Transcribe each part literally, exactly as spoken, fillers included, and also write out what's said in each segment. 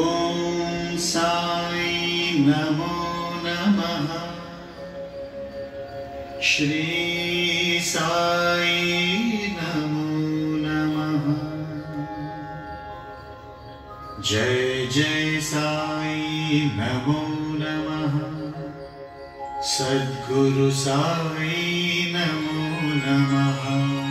ॐ साई नमो नमः। श्री साई नमो नमः। जय जय साई नमो नमः। सद्गुरु साई नमो नमः।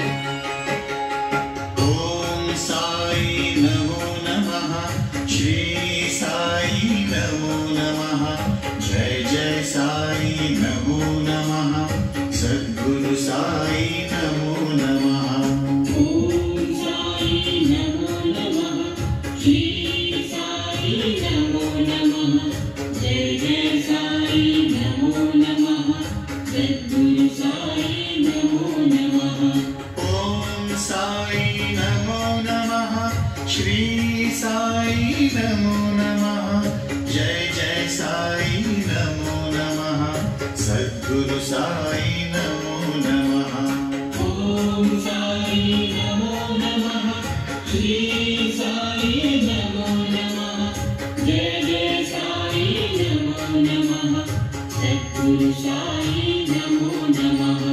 ॐ साई नमो नमः। श्री साई नमो नमः। जय जय साई नमो नमः। सद्गुरु साई नमो नमः। ॐ साई नमो नमः। श्री साई नमो नमः। जय जय साई नमो नमः। सद्गुरु साई नमो नमः। ॐ साई नमो नमः। श्री साई नमो नमः। जय जय साई नमो नमः। सद्गुरु साई नमो नमः। ॐ साई नमो नमः। श्री साई नमो नमः। जय जय साई नमो नमः। सद्गुरु साई नमो नमः।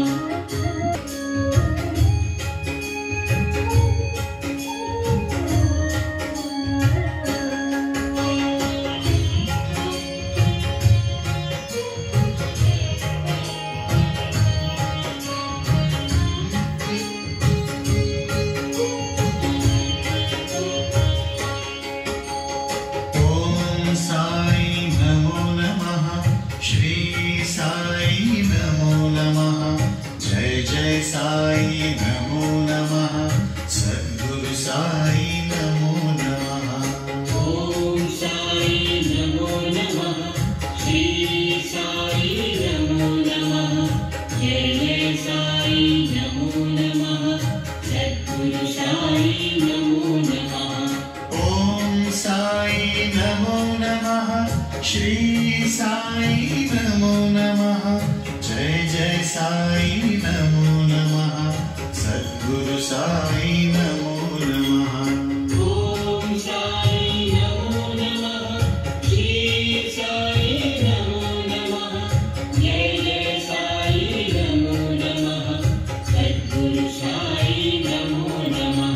ॐ साई नमो नमः। श्री साई नमो नमः। जय जय साई नमो नमः। सद्गुरु साई नमो नमः। ॐ साई नमो नमः। श्री साई नमो नमः। जय जय साई नमो नमः। सद्गुरु साई नमो नमः। ॐ साई नमो नमः। श्री साई नमो नमः। जय जय साई नमो नमः। सद्गुरु साई नमो नमः। ॐ साई नमो नमः। श्री साई नमो नमः। जय जय साई नमो नमः। सद्गुरु साई नमो नमः।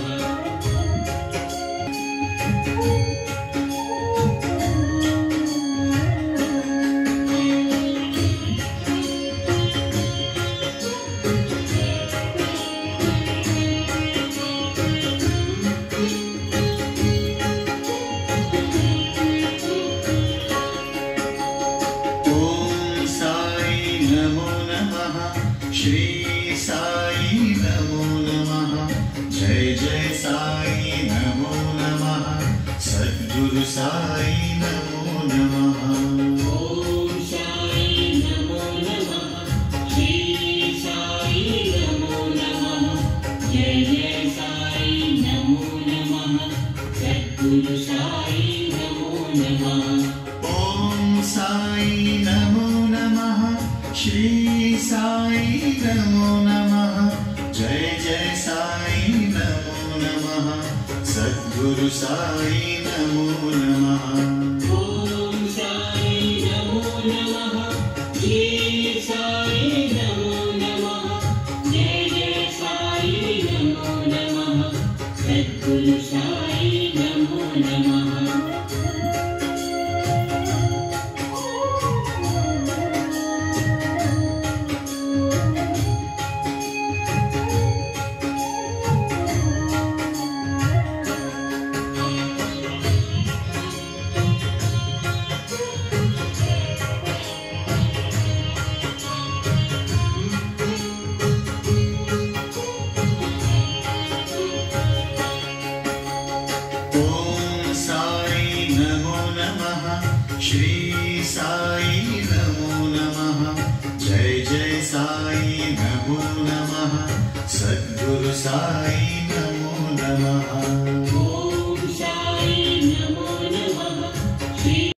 ॐ साई नमो नमः। श्री साई नमो नमः। जय जय साई नमो नमः। सद्गुरु साई नमो नमः। ॐ साई नमो नमः। श्री साई नमो नमः। जय जय साई नमो नमः। सद्गुरु साई नमो नमः। ॐ साई नमो नमः। श्री साई नमो नमः। जय जय साई नमो नमः। सद्गुरु साई नमो नमः। ॐ साई नमो नमः। श्री साई नमो नमः। जय जय साई नमो नमः। सद्गुरु साई नमो नमः। ॐ साई नमो नमः। श्री साई नमो नमः। जय जय साई नमो नमः। सद्गुरु साई नमो नमः।